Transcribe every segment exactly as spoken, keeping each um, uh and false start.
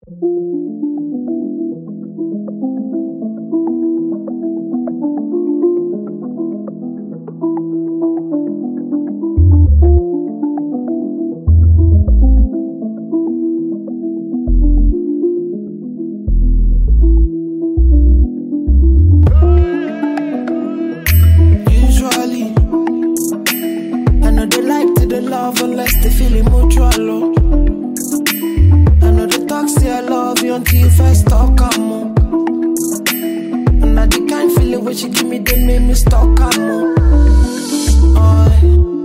Unless they feeling mutual love. I know the talk say I love you until you first talk I'm on. And I the kind feeling when she give me, they make me stuck I'm on. Oh,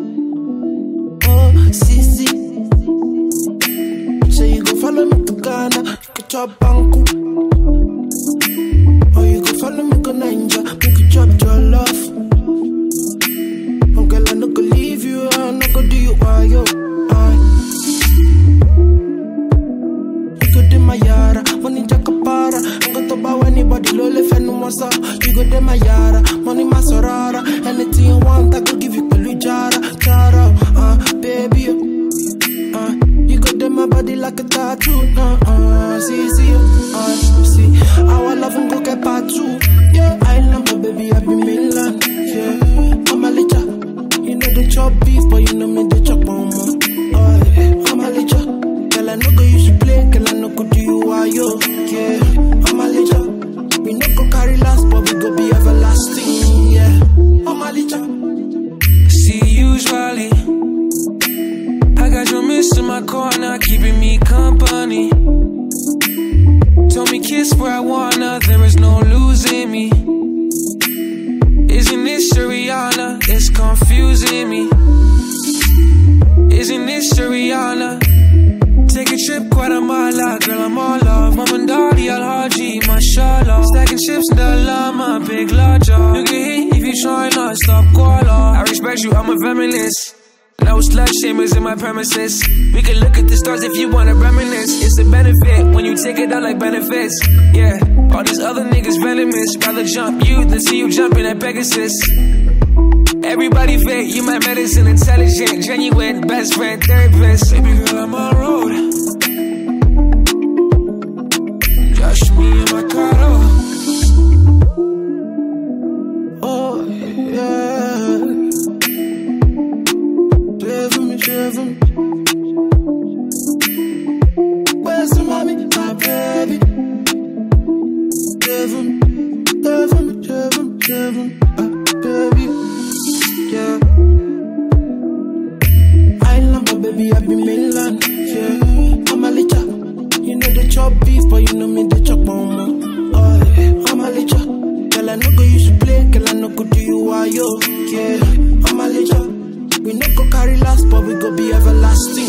oh, see, see. So you go follow me to Ghana, you could chop banku. Or you go follow me to Ninja, we could chop your love. Girl, I no go leave you, I no go do you why yo. You go to my yara, money jakapara. I'm going to buy anybody, lole fenu wasa. You go to my yara, money masorara. Anything you want, I go give you pelujara, chara, uh, baby. Uh, you go to my body like a tattoo, uh, uh, see, see, uh, see. Our love and go get part two. Yeah, I love my baby, I be Milan. Yeah, I'm a licha. You know the chop beef, but you know me the chop on more. Oh, I'm a licha. Girl, I no go use you play, girl, I no go do you why yo. Yeah, I'm a licha. We no go carry last, but we go be everlasting. Yeah, I'm a licha. See, usually I got your miss in my corner, keeping me company. Told me kiss where I wanna, there is no losing me. Isn't this Rihanna? It's confusing me. Isn't this Rihanna? Take a trip, Guatemala, girl, I'm all love. Mom and daddy, Al-Haji, mashallah. Stacking chips in the llama, big larger. You get hit if you try not stop koala. I respect you, I'm a feminist. No slut shamers in my premises. We can look at the stars if you wanna reminisce. It's a benefit when you take it out like benefits. Yeah, all these other niggas venomous. Rather jump you than see you jumping at Pegasus. Everybody fake, you my medicine, intelligent, genuine, best friend, therapist. Baby girl, I'm on road. Josh me in my car. Oh, yeah. Driven, driven. Where's the mommy, my baby? Driven, driven, driven, driven, uh, baby. Yeah. I love my baby, I be Milan. Yeah, I'm a licha. You know the chop beef, but you know me the chop on more. Oh, I'm a licha. Girl, I no go use you play, girl, I no go do you why yo. Yeah, I'm a licha. We no go carry last, but we go be everlasting.